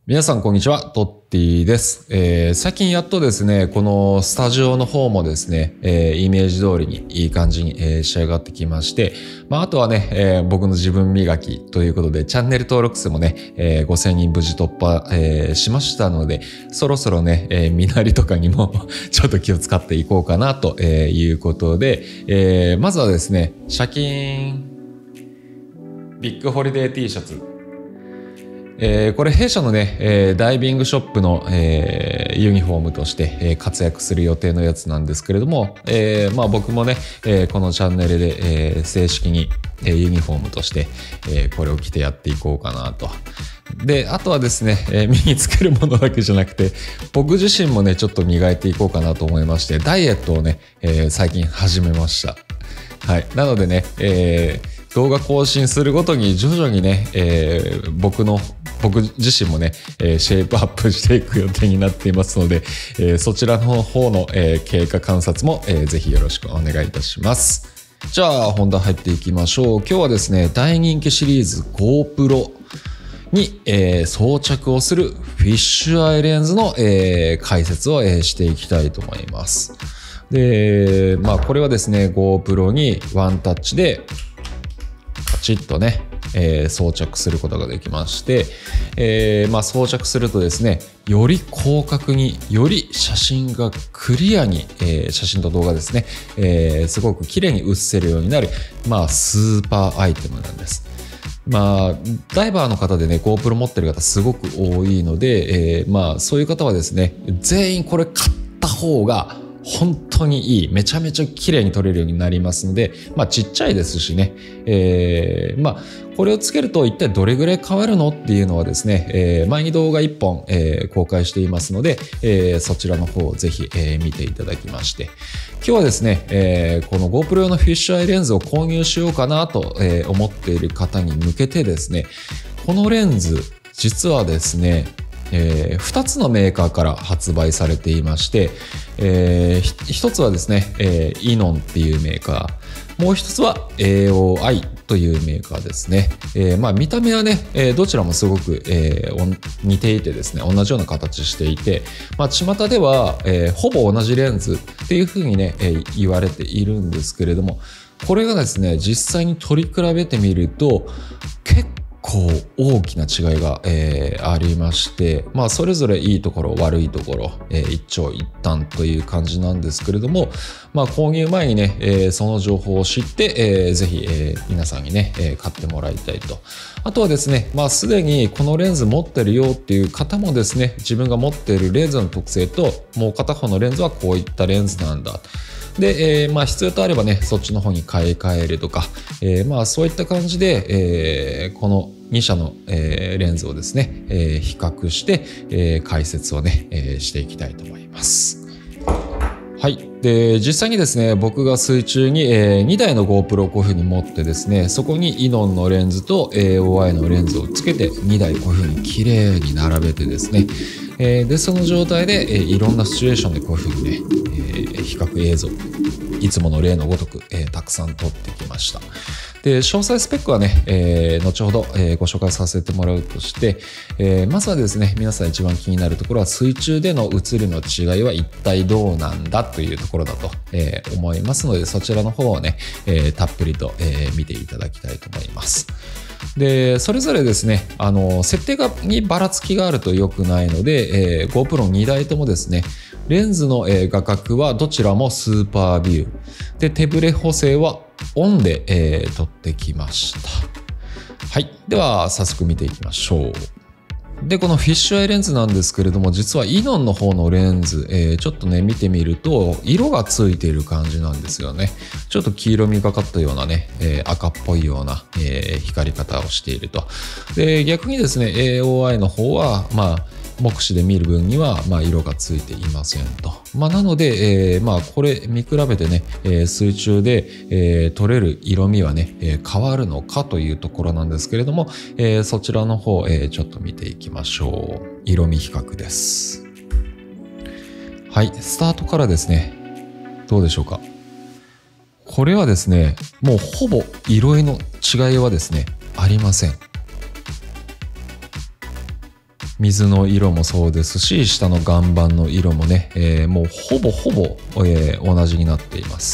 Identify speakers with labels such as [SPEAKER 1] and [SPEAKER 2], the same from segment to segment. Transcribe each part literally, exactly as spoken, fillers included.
[SPEAKER 1] 皆さんこんにちは、トッティです、えー、最近やっとですね、このスタジオの方もですね、えー、イメージ通りにいい感じに、えー、仕上がってきまして、まあ、あとはね、えー、僕の自分磨きということで、チャンネル登録数もね、えー、ごせんにん無事突破、えー、しましたので、そろそろね、えー、身なりとかにもちょっと気を使っていこうかなということで、えー、まずはですね、シャキーンビッグホリデー T シャツ、えー、これ弊社のね、えー、ダイビングショップの、えー、ユニフォームとして、えー、活躍する予定のやつなんですけれども、えーまあ、僕もね、えー、このチャンネルで、えー、正式に、えー、ユニフォームとして、えー、これを着てやっていこうかなと。で、あとはですね、えー、身につけるものだけじゃなくて、僕自身もねちょっと磨いていこうかなと思いまして、ダイエットをね、えー、最近始めました。はい、なのでね、えー動画更新するごとに徐々にね、えー、僕の僕自身もね、えー、シェイプアップしていく予定になっていますので、えー、そちらの方の、えー、経過観察も、えー、ぜひよろしくお願いいたします。じゃあ本題入っていきましょう。今日はですね、大人気シリーズ GoPro に、えー、装着をするフィッシュアイレンズの、えー、解説を、えー、していきたいと思います。で、まあこれはですね、GoPro にワンタッチでカチッとね、えー、装着することができまして、えーまあ、装着するとですね、より広角により写真がクリアに、えー、写真と動画ですね、えー、すごく綺麗に写せるようになる、まあ、スーパーアイテムなんです。まあ、ダイバーの方でね GoPro 持ってる方すごく多いので、えーまあ、そういう方はですね、全員これ買った方が本当にいい、めちゃめちゃ綺麗に撮れるようになりますので、まあちっちゃいですしね、えー、まあこれをつけると一体どれぐらい変わるのっていうのはですね、えー、前に動画いっぽん、えー、公開していますので、えー、そちらの方をぜひ、えー、見ていただきまして、今日はですね、えー、この GoPro 用のフィッシュアイレンズを購入しようかなと、えー、思っている方に向けてですね、このレンズ実はですね、えー、ふたつのメーカーから発売されていまして、えー、ひとつはですね、えー、イノンっていうメーカー、もう一つは エーオーアイ というメーカーですね。えー、まあ見た目はね、えー、どちらもすごく、えー、似ていてですね、同じような形していて、まあ巷では、えー、ほぼ同じレンズっていうふうにね、えー、言われているんですけれども、これがですね、実際に取り比べてみると結構こう大きな違いが、えー、ありまして、まあ、それぞれいいところ悪いところ、えー、一長一短という感じなんですけれども、まあ、購入前にね、えー、その情報を知って、えー、ぜひ、えー、皆さんにね、えー、買ってもらいたいと。あとはですね、まあ、すでにこのレンズ持ってるよっていう方もですね、自分が持っているレンズの特性ともう片方のレンズはこういったレンズなんだ。で、えー、まあ必要とあればね、そっちの方に買い替えるとか、えー、まあそういった感じで、えー、このに社の、えー、レンズをですね、えー、比較して、えー、解説をね、えー、していきたいと思います。はい。で、実際にですね、僕が水中に、えー、にだいの GoPro をこういう風に持ってですね、そこにイノンのレンズと エーオーアイ のレンズをつけてにだいこういう風に綺麗に並べてですね、えー、でその状態で、えー、いろんなシチュエーションでこういう風にね、えー、比較映像いつもの例のごとく、えー、たくさん撮ってきました。で、詳細スペックはね、えー、後ほど、えー、ご紹介させてもらうとして、えー、まずはですね、皆さん一番気になるところは水中での映りの違いは一体どうなんだというところだと、えー、思いますので、そちらの方をね、えー、たっぷりと、えー、見ていただきたいと思います。で、それぞれですね、あの設定がにばらつきがあると良くないので、えー、GoPro にだいともですね、レンズの、えー、画角はどちらもスーパービューで、手ブレ補正はオンで、えー、撮ってきました。はい、では早速見ていきましょう。で、このフィッシュアイレンズなんですけれども、実はイノンの方のレンズ、えー、ちょっとね見てみると色がついている感じなんですよね。ちょっと黄色みがかったようなね、えー、赤っぽいような、えー、光り方をしていると。で、逆にですね エーオーアイ の方はまあ目視で見る分には、まあ、色がついていませんと。まあ、なので、えー、まあ、これ見比べてね、えー、水中で、えー、撮れる色味はね、えー、変わるのかというところなんですけれども、えー、そちらの方、えー、ちょっと見ていきましょう。色味比較です。はい、スタートからですね、どうでしょうか。これはですね、もうほぼ色合いの違いはですね、ありません。 水の色もそうですし、下の岩盤の色もね、えー、もうほぼほぼ、えー、同じになっています。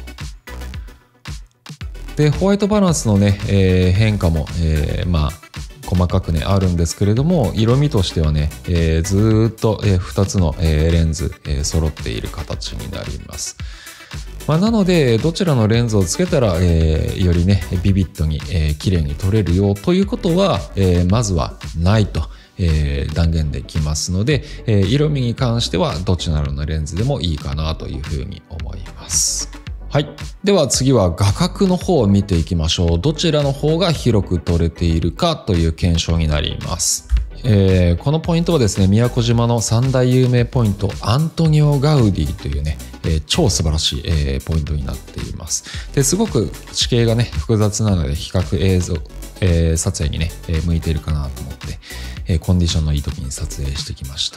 [SPEAKER 1] でホワイトバランスのね、えー、変化も、えー、まあ細かくねあるんですけれども、色味としてはね、えー、ずーっと、えー、ふたつの、えー、レンズ、えー、揃っている形になります。まあ、なのでどちらのレンズをつけたら、えー、よりねビビッドに、えー、綺麗に撮れるよということは、えー、まずはないと、えー、断言できますので、えー、色味に関してはどちらのレンズでもいいかなというふうに思います。はい。では次は画角の方を見ていきましょう。どちらの方が広く撮れているかという検証になります。えー、このポイントはですね、宮古島の三大有名ポイント、アントニオ・ガウディというね、えー、超素晴らしい、えー、ポイントになっています。ですごく地形がね、複雑なので比較映像、えー、撮影にね、えー、向いているかなと思って、えー、コンディションのいい時に撮影してきました。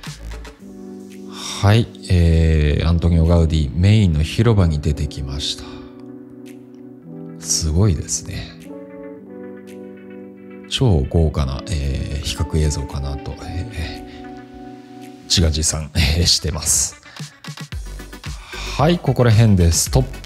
[SPEAKER 1] はい、えー、アントニオ・ガウディメインの広場に出てきました。すごいですね。超豪華な、えー、比較映像かなと、えー、自画自賛、えー、してます。はい、ここら辺でストップ。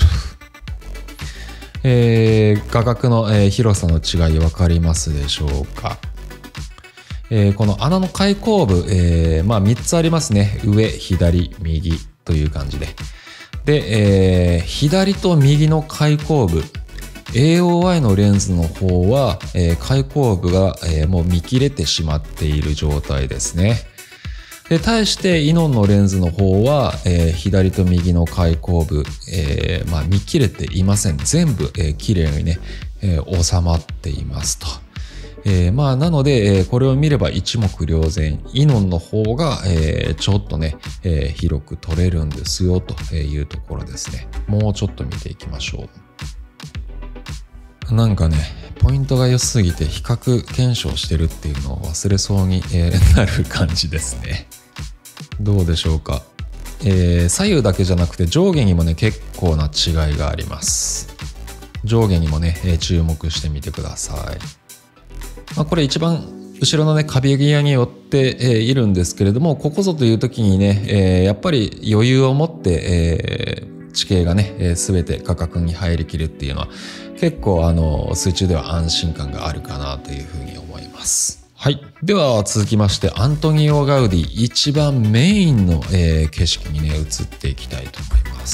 [SPEAKER 1] えー、画角の、えー、広さの違い分かりますでしょうか。えー、この穴の開口部、えー、まあみっつありますね。上、左、右という感じで。で、えー、左と右の開口部、エーオーアイ のレンズの方は、えー、開口部が、えー、もう見切れてしまっている状態ですね。で、対してイノンのレンズの方は、えー、左と右の開口部、えーまあ、見切れていません。全部、えー、綺麗にね、えー、収まっていますと。えー、まあなので、えー、これを見れば一目瞭然。イノンの方が、えー、ちょっとね、えー、広く撮れるんですよというところですね。もうちょっと見ていきましょう。なんかね、ポイントが良すぎて比較検証してるっていうのを忘れそうに、えー、なる感じですね。どうでしょうか。えー、左右だけじゃなくて上下にもね結構な違いがあります。上下にもね、えー、注目してみてください。まあ、これ一番後ろのね壁際に寄って、えー、いるんですけれども、ここぞという時にね、えー、やっぱり余裕を持って、えー、地形がね、えー、全て画角に入りきるっていうのは結構あの水中では安心感があるかなというふうに思います。はい。では続きましてアントニオ・ガウディ一番メインの、えー、景色にね移っていきたいと思います。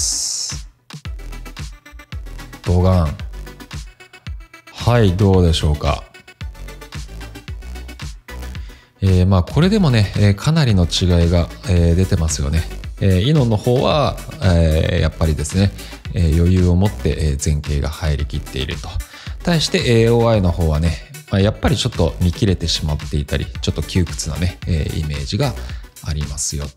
[SPEAKER 1] 動画案。はい、どうでしょうか。えー、まあこれでもね、えー、かなりの違いが、えー、出てますよね。えー、イノンの方は、えー、やっぱりですね、えー、余裕を持って、えー、前景が入りきっていると。対して エーオーアイ の方はね、まあ、やっぱりちょっと見切れてしまっていたり、ちょっと窮屈なね、えー、イメージがありますよと。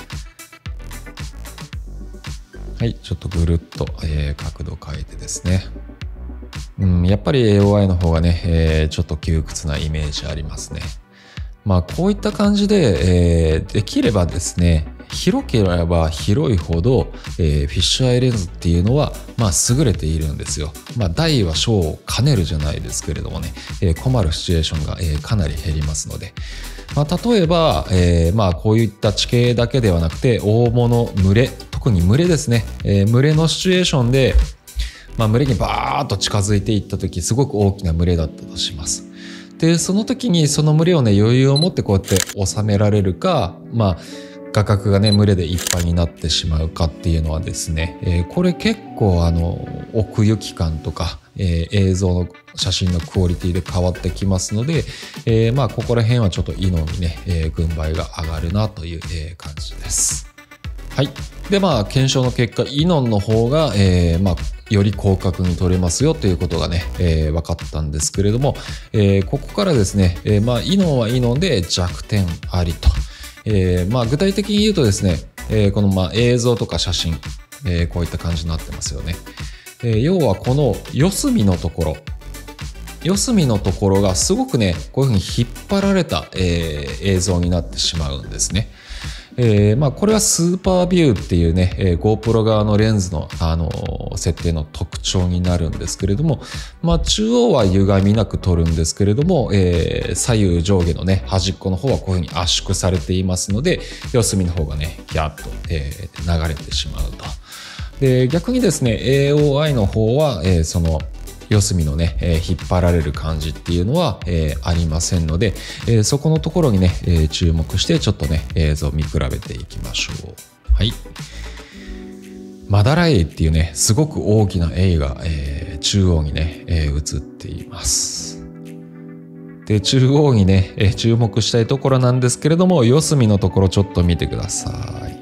[SPEAKER 1] はい、ちょっとぐるっと、えー、角度変えてですね。うん、やっぱり エーオーアイ の方がね、えー、ちょっと窮屈なイメージありますね。まあこういった感じで、えー、できればですね、広ければ広いほど、えー、フィッシュアイレンズっていうのはまあ優れているんですよ。まあ大は小を兼ねるじゃないですけれどもね、えー、困るシチュエーションが、えー、かなり減りますので、まあ、例えば、えー、まあこういった地形だけではなくて大物群れ、特に群れですね、えー、群れのシチュエーションで、まあ、群れにバーッと近づいていった時、すごく大きな群れだったとします。でその時にその群れをね余裕を持ってこうやって収められるか、まあ画角がね群れでいっぱいになってしまうかっていうのはですね、えー、これ結構あの奥行き感とか、えー、映像の写真のクオリティで変わってきますので、えー、まあここら辺はちょっとイノにね、えー、軍配が上がるなという、えー、感じです。はい。でまあ検証の結果イノンの方が、えー、まあより広角に撮れますよということがね、えー、分かったんですけれども、えー、ここからですね、えー、まあイノンはイノンで弱点ありと、えー、まあ具体的に言うとですね、えー、このまあ映像とか写真、えー、こういった感じになってますよね。えー、要はこの四隅のところ四隅のところがすごくねこういうふうに引っ張られた、えー、映像になってしまうんですね。 えーまあ、これはスーパービューっていうね、えー、GoPro 側のレンズの、あのー、設定の特徴になるんですけれども、まあ、中央は歪みなく撮るんですけれども、えー、左右上下のね端っこの方はこういうふうに圧縮されていますので、四隅の方がねギャッと、えー、流れてしまうと。で逆にですね エーオーアイ の方は、えー、その四隅のね、えー、引っ張られる感じっていうのは、えー、ありませんので、えー、そこのところにね、えー、注目してちょっとね映像を見比べていきましょう。はい。マダラエイっていうねすごく大きなエイが、えー、中央にね、えー、映っています。で中央にね、えー、注目したいところなんですけれども、四隅のところちょっと見てください。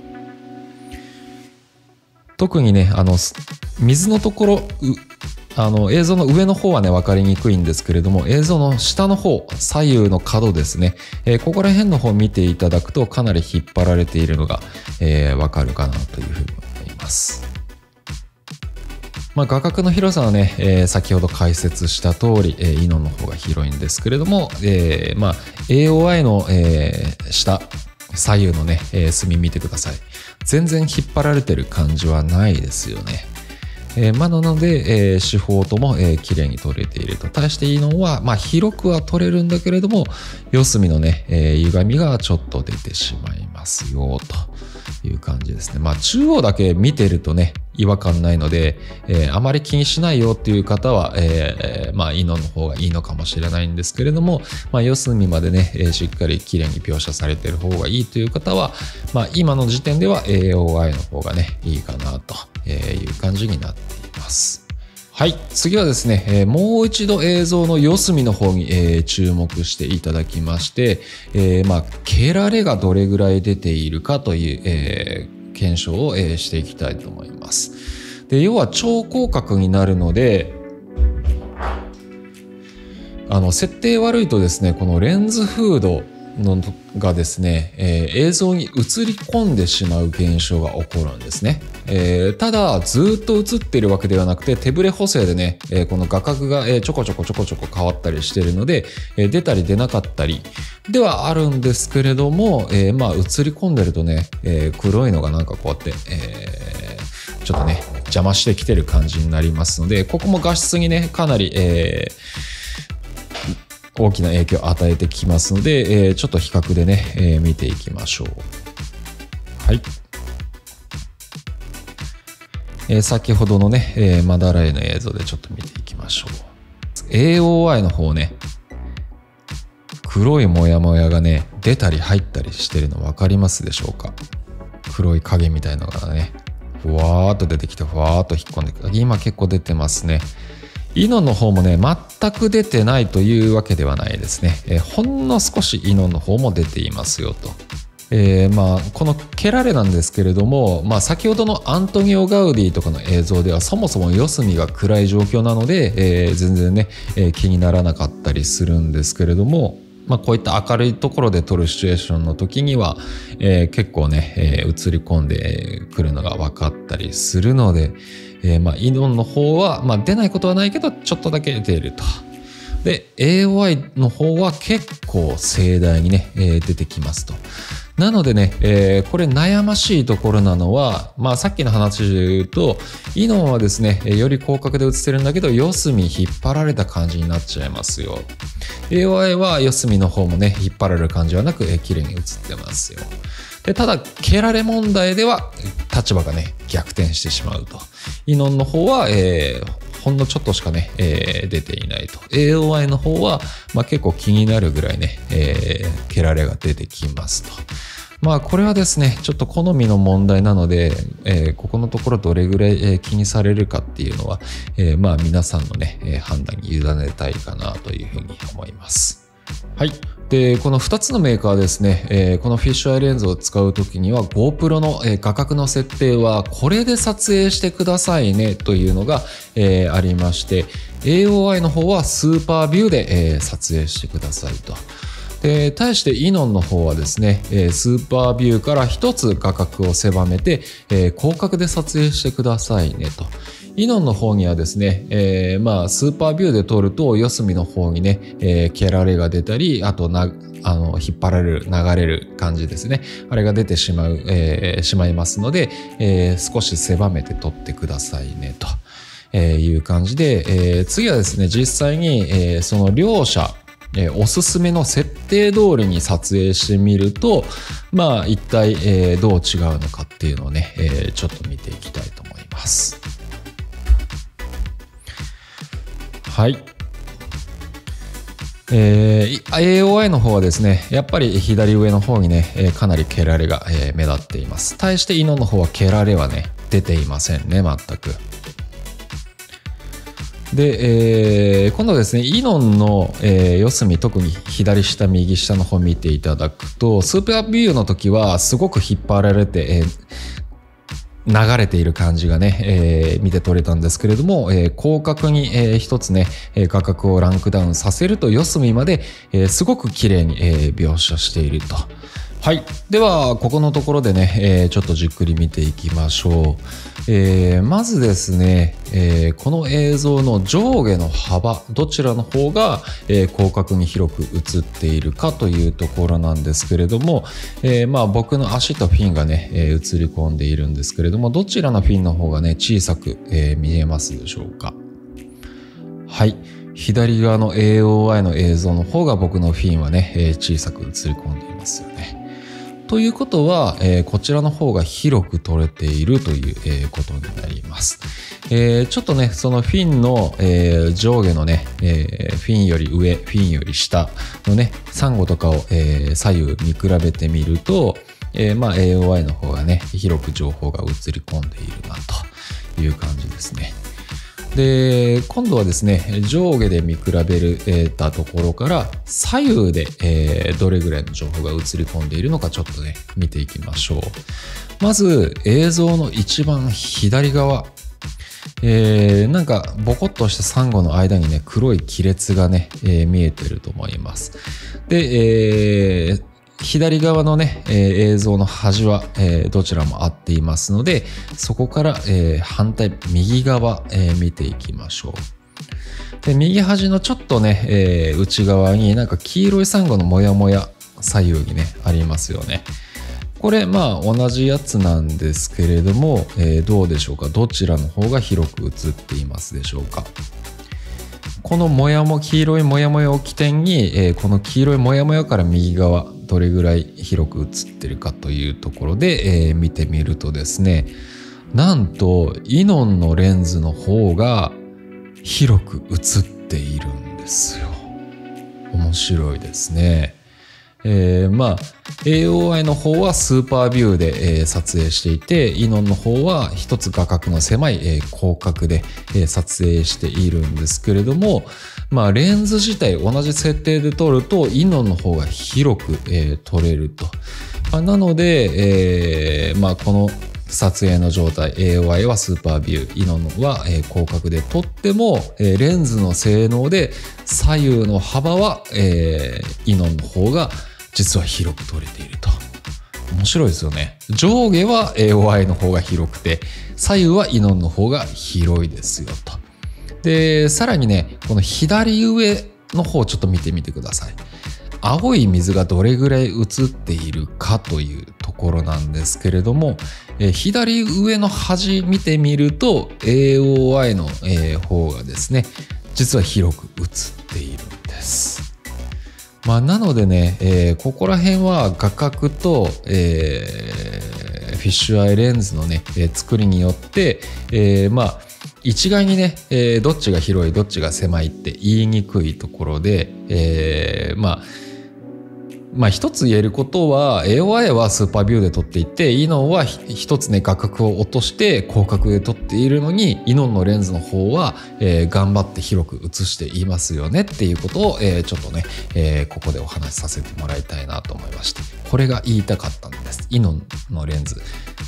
[SPEAKER 1] 特にねあの水のところあの映像の上の方はね分かりにくいんですけれども、映像の下の方左右の角ですね、えー、ここら辺の方を見ていただくとかなり引っ張られているのが、えー、分かるかなというふうに思います。まあ、画角の広さはね、えー、先ほど解説した通り、えー、イノンの方が広いんですけれども、えーまあ、エーオーアイ の、えー、下左右のね、えー、隅見てください。全然引っ張られてる感じはないですよね。えーまあ、なので、えー、四方とも、えー、綺麗に撮れていると。対してイノンは、まあ、広くは撮れるんだけれども、四隅のね、えー、歪みがちょっと出てしまいますよという感じですね。まあ、中央だけ見てるとね違和感ないので、えー、あまり気にしないよっていう方は、えー、まあイノンの方がいいのかもしれないんですけれども、まあ、四隅までね、えー、しっかり綺麗に描写されてる方がいいという方は、まあ、今の時点では エーオーアイ の方がねいいかなという感じになっています。はい、次はですね、えー、もう一度映像の四隅の方に、えー、注目していただきまして、えー、まあ蹴られがどれぐらい出ているかという、えー、検証を、えー、していきたいと思います。で、要は超広角になるので、あの設定悪いとですね、このレンズフードのがですね、えー、映像に映り込んでしまう現象が起こるんですね。えー、ただずっと映っているわけではなくて、手ブレ補正でね、えー、この画角が、えー、ちょこちょこちょこちょこ変わったりしているので、えー、出たり出なかったりではあるんですけれども、えー、まあ映り込んでるとね、えー、黒いのがなんかこうやって、えー、ちょっとね邪魔してきてる感じになりますので、ここも画質にねかなり、えー大きな影響を与えてきますので、えー、ちょっと比較でね、えー、見ていきましょう。はい。えー、先ほどのね、えー、マダラエの映像でちょっと見ていきましょう。エーオーアイ の方ね、黒いモヤモヤがね、出たり入ったりしてるの分かりますでしょうか？黒い影みたいなのがね、ふわーっと出てきて、ふわーっと引っ込んでくる。今結構出てますね。イノンの方もね全く出てないというわけではないですね、えー、ほんの少しイノンの方も出ていますよと。えー、まあこのケラレなんですけれども、まあ、先ほどのアントニオ・ガウディとかの映像ではそもそも四隅が暗い状況なので、えー、全然ね、えー、気にならなかったりするんですけれども、まあ、こういった明るいところで撮るシチュエーションの時には、えー、結構ね、えー、映り込んでくるのが分かったりするので、えー、まあイノンの方は、まあ、出ないことはないけどちょっとだけ出ると。で エーオーアイ の方は結構盛大にね、えー、出てきますと。なのでね、えー、これ悩ましいところなのは、まあさっきの話で言うと、イノンはですね、より広角で映ってるんだけど、四隅引っ張られた感じになっちゃいますよ。エーオーアイ は四隅の方もね、引っ張られる感じはなく、えー、綺麗に映ってますよ。でただ、蹴られ問題では立場がね、逆転してしまうと。イノンの方は、えー、ほんのちょっとしかね、えー、出ていないと。エーオーアイ の方は、まあ、結構気になるぐらいね、えー、蹴られが出てきますと。まあこれはですね、ちょっと好みの問題なので、えー、ここのところどれぐらい、えー、気にされるかっていうのは、えー、まあ皆さんのね、えー、判断に委ねたいかなというふうに思います。はい。で、このふたつのメーカーですね、えー、このフィッシュアイレンズを使うときには GoPro の、えー、画角の設定はこれで撮影してくださいねというのが、えー、ありまして、エーオーアイ の方はスーパービューで、えー、撮影してくださいと。で対してイノンの方はですね、えー、スーパービューから一つ画角を狭めて、えー、広角で撮影してくださいねとイノンの方にはですね、えー、まあスーパービューで撮ると四隅の方にね、えー、蹴られが出たり、あとなあの引っ張られる流れる感じですね、あれが出てしまう、えー、しまいますので、えー、少し狭めて撮ってくださいねと、えー、いう感じで、えー、次はですね、実際に、えー、その両者えー、おすすめの設定通りに撮影してみると、まあ一体、えー、どう違うのかっていうのをね、えー、ちょっと見ていきたいと思います。はい。えー、エーオーアイ の方はですね、やっぱり左上の方にね、えー、かなり蹴られが、えー、目立っています。対してイノンの方は蹴られはね、出ていませんね、全く。で、えー、今度はですね、イノンの、えー、四隅、特に左下、右下の方見ていただくと、スーパービューの時はすごく引っ張られて、えー、流れている感じがね、えー、見て取れたんですけれども、えー、広角に、えー、一つね、画角をランクダウンさせると四隅まで、えー、すごく綺麗に、えー、描写していると。はい。では、ここのところでね、えー、ちょっとじっくり見ていきましょう。えー、まずですね、えー、この映像の上下の幅、どちらの方が、えー、広角に広く映っているかというところなんですけれども、えー、まあ僕の足とフィンがね、えー、映り込んでいるんですけれども、どちらのフィンの方がね、小さく、えー、見えますでしょうか。はい。左側の エーオーアイ の映像の方が僕のフィンはね、えー、小さく映り込んでいますよね。ということは、えー、こちらの方が広く撮れているという、えー、ことになります。えー、ちょっとね、そのフィンの、えー、上下のね、えー、フィンより上、フィンより下のね、サンゴとかを、えー、左右見比べてみると、えー、まあ エーオーアイ の方がね、広く情報が映り込んでいるなという感じですね。で、今度はですね、上下で見比べる、えー、たところから左右で、えー、どれぐらいの情報が映り込んでいるのかちょっとね、見ていきましょう。まず映像の一番左側、えー、なんかボコッとしたサンゴの間にね、黒い亀裂がね、えー、見えてると思います。で、えー左側のね、えー、映像の端は、えー、どちらも合っていますので、そこから、えー、反対右側、えー、見ていきましょう。で、右端のちょっとね、えー、内側になんか黄色いサンゴのモヤモヤ左右にねありますよね。これまあ同じやつなんですけれども、えー、どうでしょうか。どちらの方が広く映っていますでしょうか。このモヤモ黄色いモヤモヤを起点に、えー、この黄色いモヤモヤから右側どれぐらい広く映ってるかというところで、えー、見てみるとですね、なんとイノンのレンズの方が広く映っているんですよ。面白いですね。えー、まあ エーオーアイ の方はスーパービューで、えー、撮影していて、イノンの方は一つ画角の狭い、えー、広角で、えー、撮影しているんですけれども、まあレンズ自体同じ設定で撮るとイノンの方が広く、えー、撮れると。まあ、なので、えー、まあこの撮影の状態 エーオーアイ はスーパービュー、イノンは、えー、広角で撮っても、えー、レンズの性能で左右の幅は、えー、イノンの方が実は広く撮れていると。面白いですよね。上下は エーオーアイ の方が広くて、左右はイノンの方が広いですよと。で、さらにね、この左上の方ちょっと見てみてください。青い水がどれぐらい映っているかというところなんですけれども、え左上の端見てみると エーオーアイ の、えー、方がですね、実は広く映っているんです。まあ、なのでね、えー、ここら辺は画角と、えー、フィッシュアイレンズのね、えー、作りによって、えー、まあ一概にね、えー、どっちが広いどっちが狭いって言いにくいところで、えー、まあまあ一つ言えることは エーオーアイ はスーパービューで撮っていて、イノンは一つね画角を落として広角で撮っているのに、イノンのレンズの方は、えー、頑張って広く映していますよねっていうことを、えー、ちょっとね、えー、ここでお話しさせてもらいたいなと思いまして、これが言いたかったんです。イノンのレンズ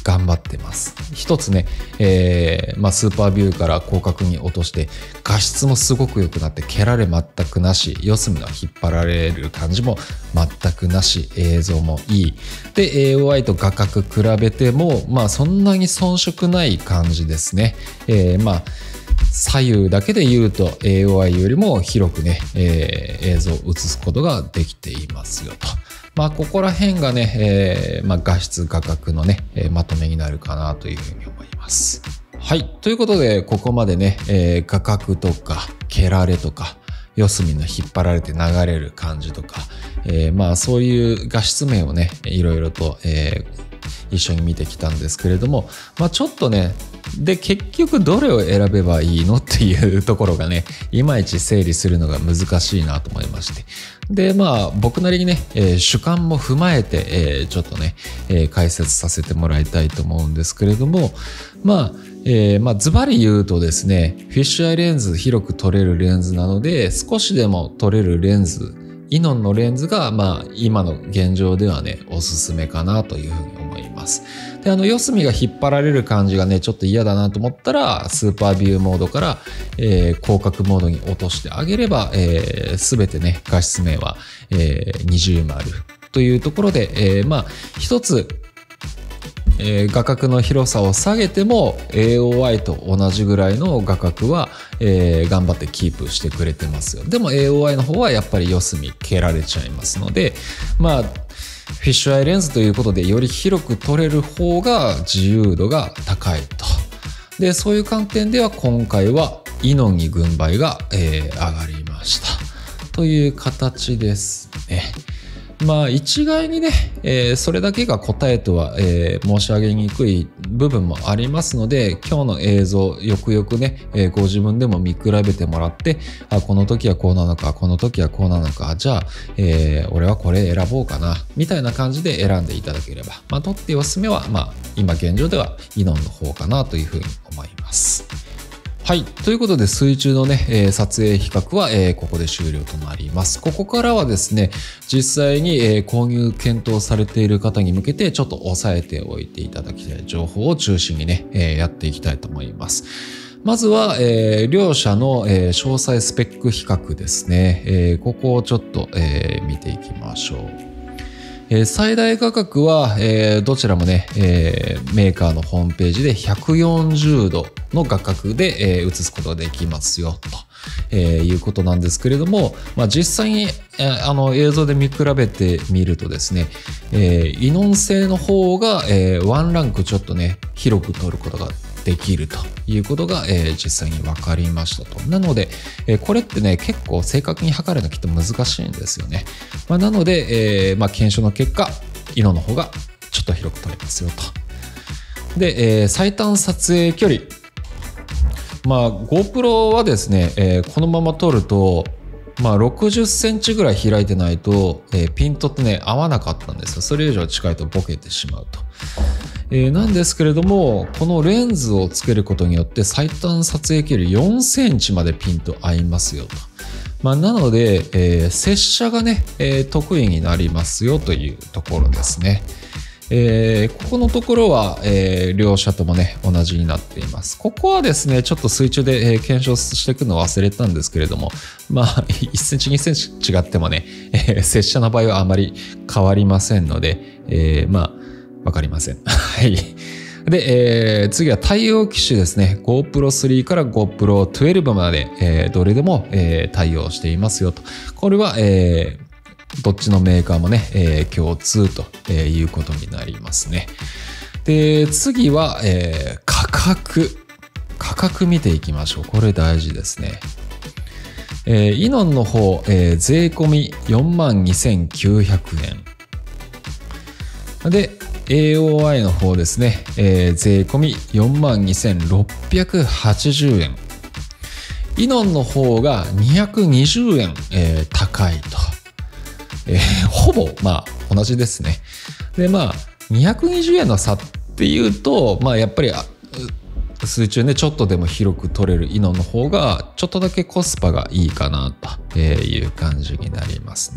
[SPEAKER 1] 頑張ってます。一つね、えーまあ、スーパービューから広角に落として画質もすごく良くなって、蹴られ全くなし、四隅が引っ張られる感じも全くなし、映像もいいで エーオーアイ と画角比べてもまあそんなに遜色ない感じですね。えー、まあ左右だけで言うと エーオーアイ よりも広くね、えー、映像を映すことができていますよと。まあここら辺がね、えーまあ、画質画角のね、えー、まとめになるかなというふうに思います。はい、ということでここまでね、えー、画角とか蹴られとか四隅の引っ張られて流れる感じとか、えー、まあそういう画質面をねいろいろと、えー一緒に見てきたんですけれども、まあちょっとね、で結局どれを選べばいいのっていうところがね、いまいち整理するのが難しいなと思いまして、でまあ僕なりにね、えー、主観も踏まえて、えー、ちょっとね、えー、解説させてもらいたいと思うんですけれども、まあえー、まあズバリ言うとですね、フィッシュアイレンズ、広く撮れるレンズなので、少しでも撮れるレンズ、イノンのレンズがまあ今の現状ではねおすすめかなというふうに思います。で、あの四隅が引っ張られる感じがねちょっと嫌だなと思ったら、スーパービューモードから、えー、広角モードに落としてあげれば、えー、全てね画質面は、えー、二重丸というところで、えー、まあ一つえー、画角の広さを下げても エーオーアイ と同じぐらいの画角は、えー、頑張ってキープしてくれてますよ。でも エーオーアイ の方はやっぱり四隅蹴られちゃいますので、まあフィッシュアイレンズということでより広く撮れる方が自由度が高いと。でそういう観点では今回はイノンに軍配が、えー、上がりましたという形ですね。まあ一概にね、えー、それだけが答えとは、えー、申し上げにくい部分もありますので、今日の映像よくよくね、えー、ご自分でも見比べてもらって、あ、この時はこうなのか、この時はこうなのか、じゃあ、えー、俺はこれ選ぼうかなみたいな感じで選んでいただければ、まあとっておすすめはまあ今現状ではイノンの方かなというふうに思います。はい。ということで、水中のね、えー、撮影比較は、えー、ここで終了となります。ここからはですね、実際に、えー、購入検討されている方に向けて、ちょっと押さえておいていただきたい情報を中心にね、えー、やっていきたいと思います。まずは、えー、両社の、えー、詳細スペック比較ですね。えー、ここをちょっと、えー、見ていきましょう。えー、最大価格は、えー、どちらもね、えー、メーカーのホームページでひゃくよんじゅうどの画角で、えー、映すことができますよと、えー、いうことなんですけれども、まあ、実際に、えー、あの映像で見比べてみるとですね、えー、イノン製の方が、えー、ワンランクちょっとね広く撮ることができるということが、えー、実際に分かりましたと。なので、えー、これってね結構正確に測るのきっと難しいんですよね。まあ、なので、えーまあ、検証の結果イノの方がちょっと広く撮れますよと。で、えー、最短撮影距離、まあ GoPro はですね、えー、このまま撮るとまあろくじゅっセンチぐらい開いてないと、えー、ピントってね合わなかったんですよ。それ以上近いとボケてしまうと。えー、なんですけれども、このレンズをつけることによって最短撮影距離よんセンチまでピント合いますよと。まあ、なので、えー、接写がね、えー、得意になりますよというところですね。えー、ここのところは、えー、両者ともね同じになっています。ここはですねちょっと水中で、えー、検証していくのを忘れたんですけれども、まあいっセンチにセンチ違ってもね、えー、接写の場合はあまり変わりませんので、えー、まあわかりません。はい。で、えー、次は対応機種ですね。ゴープロスリー から ゴープロじゅうに まで、えー、どれでも、えー、対応していますよと。これは、えーどっちのメーカーもね、えー、共通ということになりますね。で、次は、えー、価格。価格見ていきましょう。これ大事ですね。えー、イノンの方、えー、税込み よんまんにせんきゅうひゃくえん。で、エーオーアイ の方ですね、えー、税込み よんまんにせんろっぴゃくはちじゅうえん。イノンの方がにひゃくにじゅうえん、えー、高いと。えー、ほぼまあ同じですね。でまあにひゃくにじゅうえんの差っていうと、まあやっぱり水中ねちょっとでも広く撮れるイノンの方がちょっとだけコスパがいいかなという感じになりますね。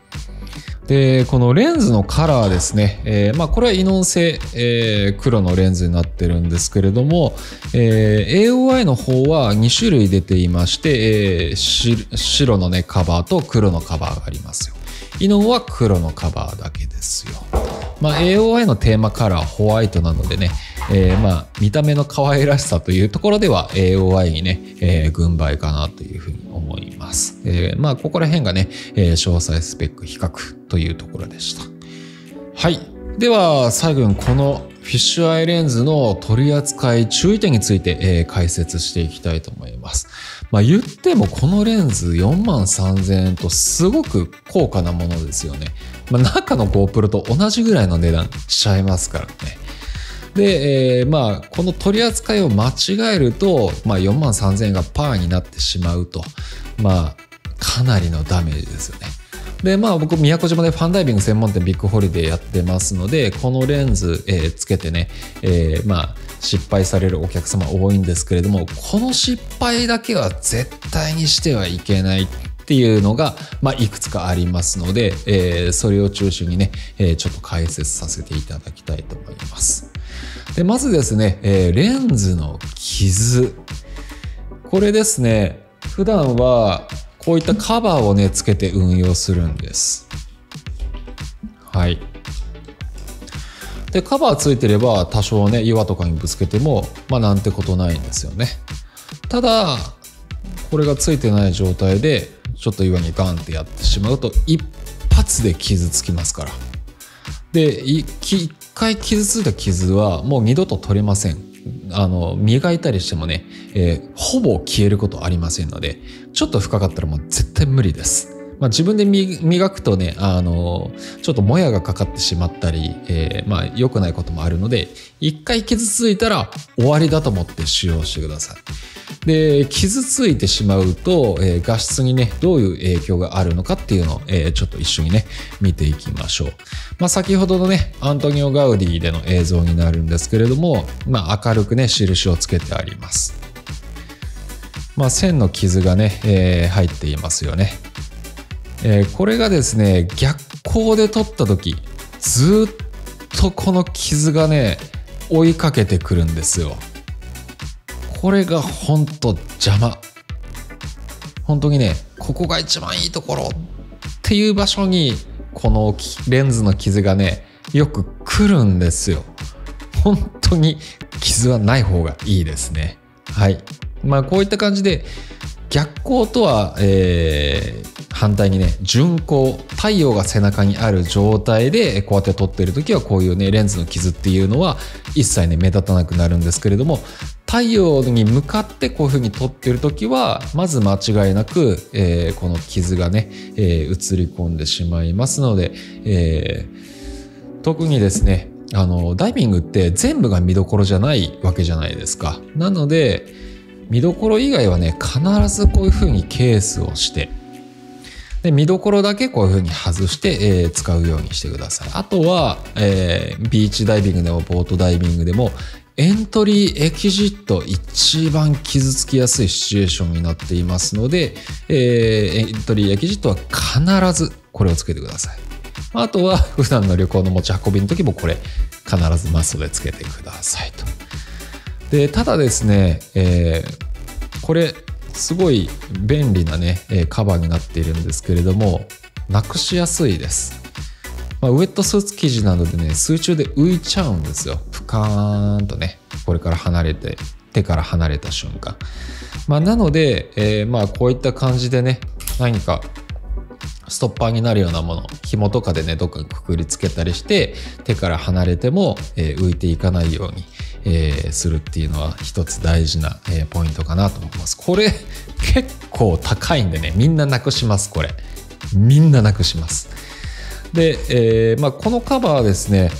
[SPEAKER 1] で、このレンズのカラーですね。えー、まあこれはイノン製、えー、黒のレンズになってるんですけれども、えー、エーオーアイ の方はに種類出ていまして、えー、し白のね、カバーと黒のカバーがありますよ。イノンは黒のカバーだけですよ。まあ エーオーアイ のテーマカラーはホワイトなのでね、えー、まあ見た目の可愛らしさというところでは エーオーアイ にね、えー、軍配かなというふうに思います。えー、まあここら辺がね、えー、詳細スペック比較というところでした。はい。では最後にこのフィッシュアイレンズの取り扱い注意点について、えー、解説していきたいと思います。まあ言ってもこのレンズよんまんさんぜんえんとすごく高価なものですよね。まあ中の GoPro と同じぐらいの値段しちゃいますからね。で、えー、まあこの取り扱いを間違えると、まあ、よんまんさんぜんえんがパーになってしまうと、まあかなりのダメージですよね。でまあ僕宮古島でファンダイビング専門店ビッグホリデーやってますので、このレンズ、えー、つけてね、えー、まあ失敗されるお客様多いんですけれども、この失敗だけは絶対にしてはいけないっていうのが、まあ、いくつかありますので、えー、それを中心にね、えー、ちょっと解説させていただきたいと思います。でまずですね、えー、レンズの傷、これですね、普段はこういったカバーをねつけて運用するんです。はい。でカバーついてれば多少ね岩とかにぶつけてもまあなんてことないんですよね。ただこれがついてない状態でちょっと岩にガンってやってしまうと一発で傷つきますから。で一回傷ついた傷はもう二度と取れません。あの磨いたりしてもね、えー、ほぼ消えることありませんので、ちょっと深かったらもう絶対無理です。まあ、自分で磨くとね、あのちょっともやがかかってしまったり、えー、まあ良くないこともあるので、一回傷ついたら終わりだと思って使用してください。で傷ついてしまうと、えー、画質にねどういう影響があるのかっていうのを、えー、ちょっと一緒にね見ていきましょう。まあ、先ほどのねアントニオ・ガウディでの映像になるんですけれども、まあ、明るくね印をつけてあります。まあ、線の傷がね、えー、入っていますよね。えー、これがですね逆光で撮った時ずっとこの傷がね追いかけてくるんですよ。これがほんと邪魔。本当にねここが一番いいところっていう場所にこのレンズの傷がねよく来るんですよ。本当に傷はない方がいいですね。はい。まあこういった感じで逆光とは、えー、反対にね順光、太陽が背中にある状態でこうやって撮ってる時はこういうねレンズの傷っていうのは一切ね目立たなくなるんですけれども、太陽に向かってこういう風に撮ってる時はまず間違いなく、えー、この傷がね、えー、映り込んでしまいますので、えー、特にですねあのダイビングって全部が見どころじゃないわけじゃないですか。なので見どころ以外はね必ずこういう風にケースをしてで見どころだけこういう風に外して、えー、使うようにしてください。あとは、えー、ビーチダイビングでもボートダイビングでもエントリーエキジット一番傷つきやすいシチュエーションになっていますので、えー、エントリーエキジットは必ずこれをつけてください。あとは普段の旅行の持ち運びの時もこれ必ずマストでつけてくださいと。でただですね、えー、これすごい便利なねカバーになっているんですけれどもなくしやすいです。まあ、ウェットスーツ生地なのでね水中で浮いちゃうんですよ。プカーンとねこれから離れて手から離れた瞬間、まあ、なので、えー、まあこういった感じでね何かストッパーになるようなもの紐とかでねどっかくくりつけたりして手から離れても、えー、浮いていかないように、えー、するっていうのは一つ大事な、えー、ポイントかなと思います。これ結構高いんでねみんななくします。これみんななくします。で、えーまあ、このカバーはですね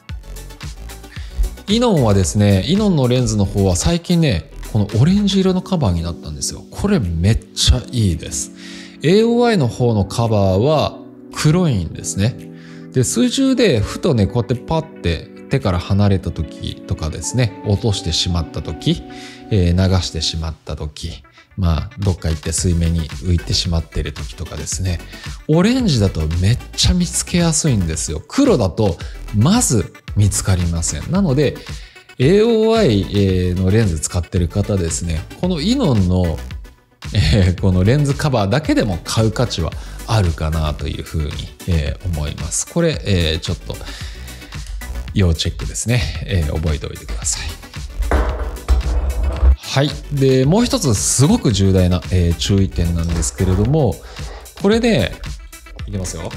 [SPEAKER 1] イノンはですねイノンのレンズの方は最近ねこのオレンジ色のカバーになったんですよ。これめっちゃいいです。 エーオーアイ の方のカバーは黒いんですね。で水中でふとねこうやってパッて手から離れた時とかですね落としてしまった時、えー、流してしまった時、 まあどっか行って水面に浮いてしまっている時とかですね、オレンジだとめっちゃ見つけやすいんですよ。黒だとまず見つかりません。なので エーオーアイ のレンズ使ってる方ですね、このイノンの、えー、このレンズカバーだけでも買う価値はあるかなというふうに、えー、思います。これ、えー、ちょっと要チェックですね、えー、覚えておいてください。はい。で、もう一つすごく重大な、えー、注意点なんですけれども、これで、いきますよ。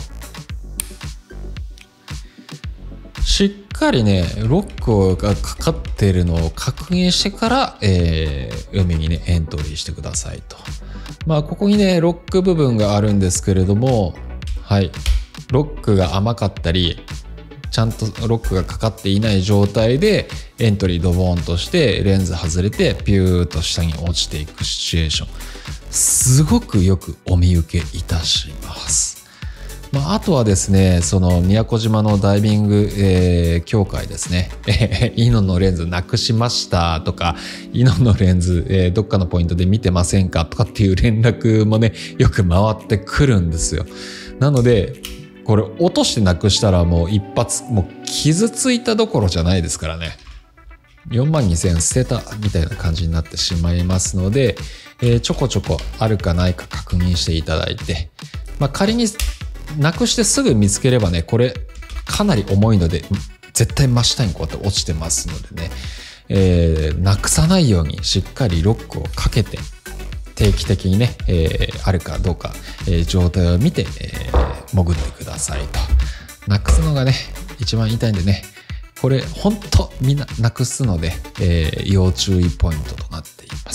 [SPEAKER 1] しっかりね、ロックがかかっているのを確認してから、えー、海にね、エントリーしてくださいと。まあ、ここにね、ロック部分があるんですけれども、はい。ロックが甘かったり、ちゃんとロックがかかっていない状態でエントリードボーンとしてレンズ外れてピューッと下に落ちていくシチュエーション、すごくよくお見受けいたします。まあ、あとはですね、その宮古島のダイビング、えー、協会ですね、イノンのレンズなくしましたとか、イノンのレンズ、えー、どっかのポイントで見てませんかとかっていう連絡もね、よく回ってくるんですよ。なのでこれ落としてなくしたらもう一発、もう傷ついたどころじゃないですからね。よんまんにせんえん捨てたみたいな感じになってしまいますので、えー、ちょこちょこあるかないか確認していただいて、まあ、仮になくしてすぐ見つければね、これかなり重いので絶対真下にこうやって落ちてますのでね、えー、なくさないようにしっかりロックをかけて定期的にね、えー、あるかどうか、えー、状態を見て、えー、潜ってくださいと。なくすのがね一番痛いんでね、これ本当みんななくすので、えー、要注意ポイントとなっています。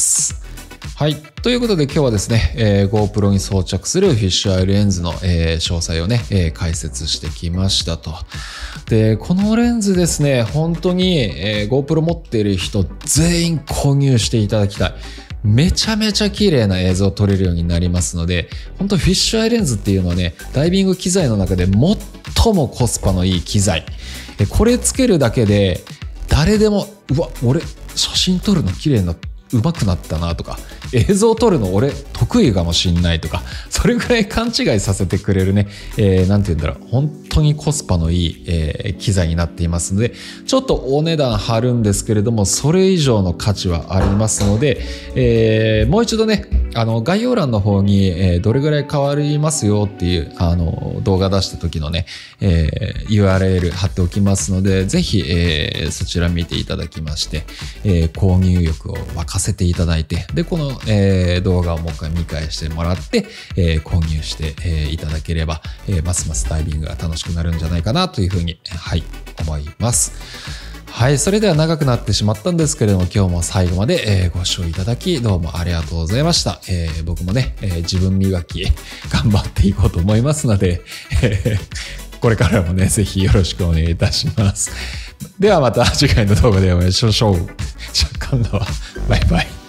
[SPEAKER 1] はい。ということで今日はですね、えー、GoPro に装着するフィッシュアイレンズの、えー、詳細をね、えー、解説してきましたと。で、このレンズですね、本当に、えー、GoPro 持っている人全員購入していただきたい。めちゃめちゃ綺麗な映像を撮れるようになりますので、本当フィッシュアイレンズっていうのはね、ダイビング機材の中で最もコスパのいい機材。これつけるだけで誰でも、うわ、俺写真撮るの綺麗な上手くなったなとか、映像撮るの俺得意かもしんないとか、それぐらい勘違いさせてくれるね、えー、なんて言うんだろう、本当にコスパのいい、えー、機材になっていますので、ちょっとお値段張るんですけれども、それ以上の価値はありますので、えー、もう一度ね、あの概要欄の方に、えー、どれぐらい変わりますよっていうあの動画出した時のね、えー、ユーアールエル 貼っておきますので、ぜひ、えー、そちら見ていただきまして、えー、購入欲を沸かせていただいて、でこの、えー、動画をもう一回見返してもらって、えー、購入して、えー、いただければ、えー、ますますダイビングが楽しくなるんじゃないかなというふうに、はい、思います。はい、それでは長くなってしまったんですけれども、今日も最後まで、えー、ご視聴いただきどうもありがとうございました。えー、僕もね、えー、自分磨き頑張っていこうと思いますので、えー、これからもね、ぜひよろしくお願いいたします。ではまた次回の動画でお会いしましょう。じゃあ今度はバイバイ。